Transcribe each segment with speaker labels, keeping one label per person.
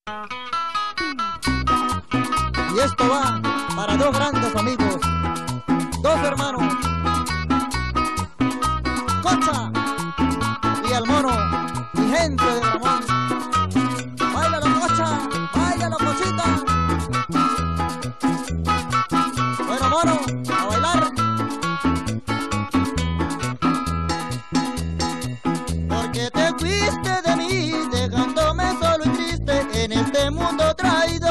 Speaker 1: Y esto va para dos grandes amigos, dos hermanos, Cocha y el Mono, mi gente de Ramón. Báilalo, Cocha, báilalo, Cochita. Bueno, Mono, a bailar. Porque te fuiste de mí, dejándome solo y triste en este mundo traído.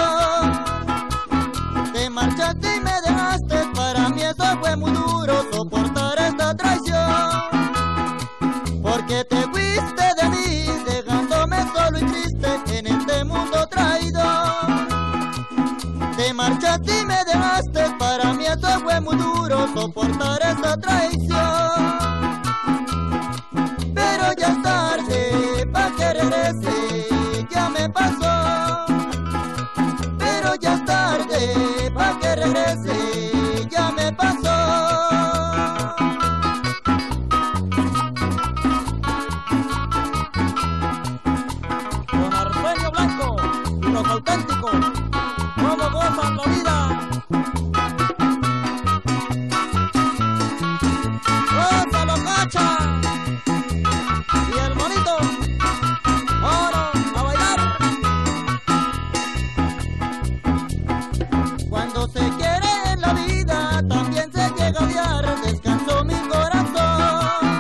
Speaker 1: Te marchaste y me dejaste, para mí eso fue muy duro, soportar esta traición. Porque te fuiste de mí, dejándome solo y triste en este mundo traído. Te marchaste y me dejaste, para mí eso fue muy duro, soportar esta traición. Pero ya es tarde pa' que regrese, ya me pasó. Pero ya es tarde pa' que regrese, ya me pasó. Con Arsenio Blanco y los auténticos, ¿cómo gozan la vida? ¡Gózalo, Cacha! Y el Monito, ¡oro a bailar! Cuando se quiere en la vida, también se llega a odiar, descansó mi corazón.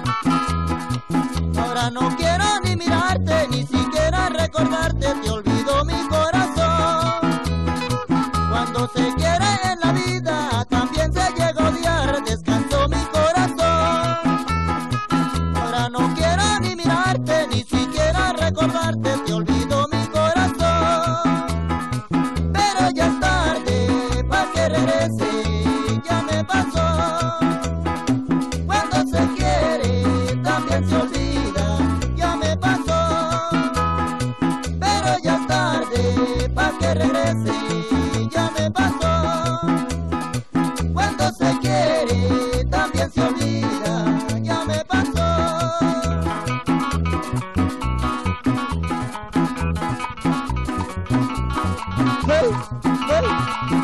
Speaker 1: Ahora no quiero ni mirarte, ni siquiera recordarte, te olvido mi corazón. Cuando se quiere en la vida, también se llega a odiar, descansó mi corazón. Ahora no quiero ni mirarte, ni siquiera recordarte, te olvido mi corazón. Pero ya es tarde pa' que regrese, ya me pasó. Cuando se quiere, también se olvida, ya me pasó. Pero ya es tarde pa' que regrese, ya me pasó. Cuando se quiere, también se olvida, ya me pasó. Hey, hey.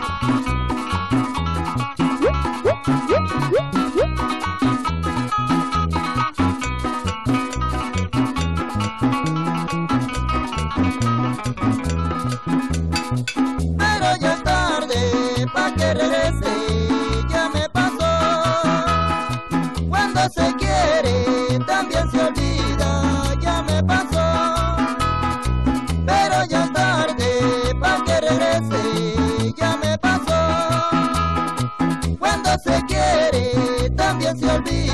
Speaker 1: Pero ya es tarde pa' que regrese, ya me pasó. Cuando se quiere, también se olvida, ya me pasó. Pero ya es tarde pa' que regrese, ya me pasó. Cuando se quiere, también se olvida.